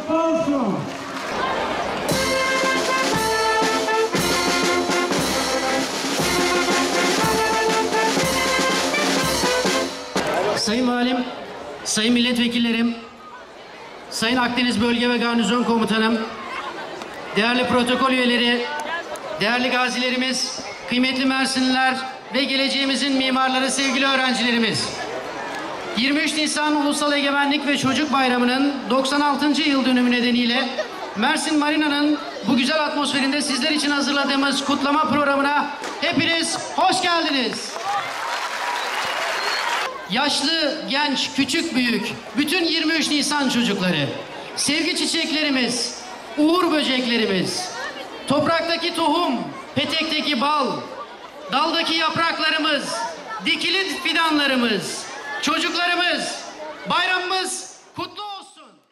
kutlu olsun. Sayın Valim, Sayın Milletvekillerim, Sayın Akdeniz Bölge ve Garnizon Komutanım, değerli protokol üyeleri, değerli gazilerimiz, kıymetli Mersinliler ve geleceğimizin mimarları, sevgili öğrencilerimiz. 23 Nisan Ulusal Egemenlik ve Çocuk Bayramı'nın 96. yıl dönümü nedeniyle Mersin Marina'nın bu güzel atmosferinde sizler için hazırladığımız kutlama programına hepiniz hoş geldiniz. Yaşlı, genç, küçük, büyük, bütün 23 Nisan çocukları, sevgi çiçeklerimiz, uğur böceklerimiz, topraktaki tohum, petekteki bal, daldaki yapraklarımız, dikili fidanlarımız, çocuklarımız, bayramımız kutlu olsun.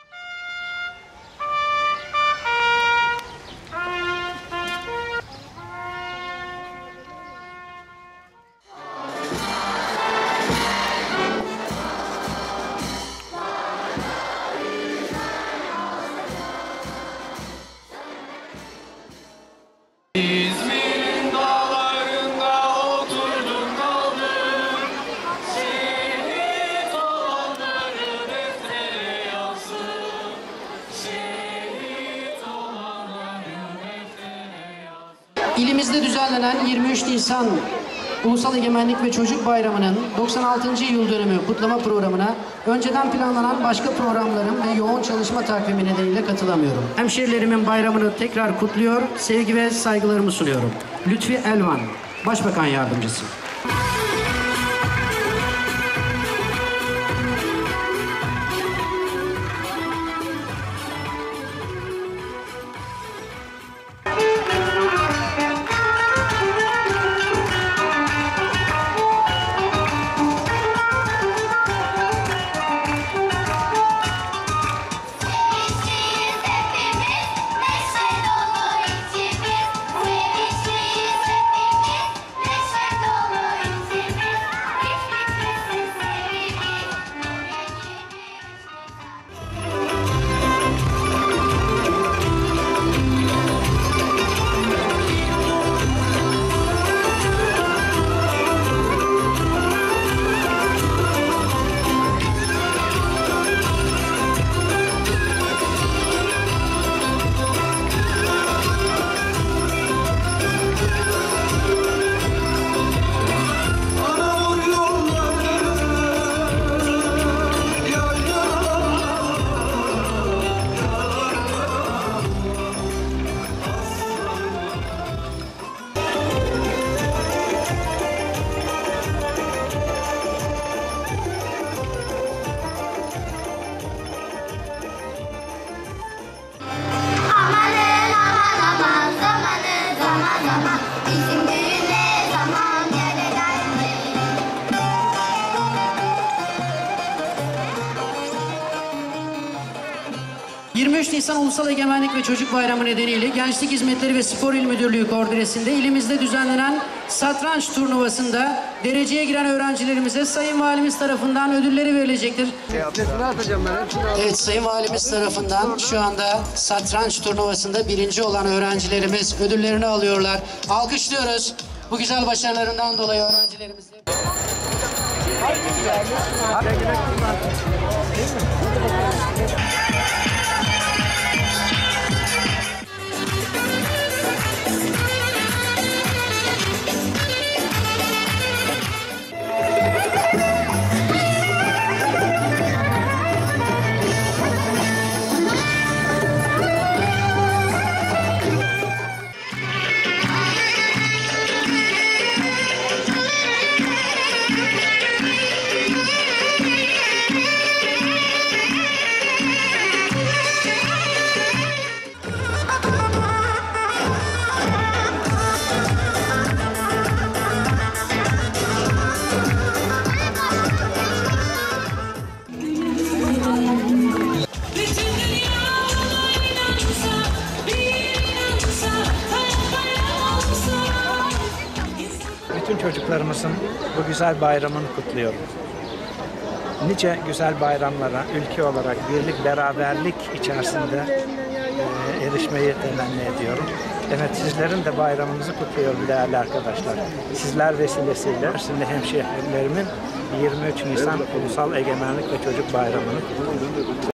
İzmir'in dağlarında oturdum kaldım, şehit olanları deftere yazsın, şehit olanları deftere yazsın. İlimizde düzenlenen 23 Nisan Ulusal Egemenlik ve Çocuk Bayramı'nın 96. yıl dönümü kutlama programına önceden planlanan başka programlarım ve yoğun çalışma takvimi nedeniyle katılamıyorum. Hemşerilerimin bayramını tekrar kutluyor, sevgi ve saygılarımı sunuyorum. Lütfi Elvan, Başbakan Yardımcısı. Nisan Ulusal Egemenlik ve Çocuk Bayramı nedeniyle Gençlik Hizmetleri ve Spor İl Müdürlüğü koordinesinde ilimizde düzenlenen satranç turnuvasında dereceye giren öğrencilerimize Sayın Valimiz tarafından ödülleri verilecektir. Evet, Sayın Valimiz tarafından şu anda satranç turnuvasında birinci olan öğrencilerimiz ödüllerini alıyorlar. Alkışlıyoruz bu güzel başarılarından dolayı öğrencilerimizi. 'Çocuklarımızın bu güzel bayramını kutluyorum. nice güzel bayramlara ülke olarak birlik, beraberlik içerisinde erişmeyi temenni ediyorum. Evet, sizlerin de bayramınızı kutluyorum değerli arkadaşlar. Sizler vesilesiyle şimdi hemşehrilerimin 23 Nisan Ulusal Egemenlik ve Çocuk Bayramı'nı kutluyorum.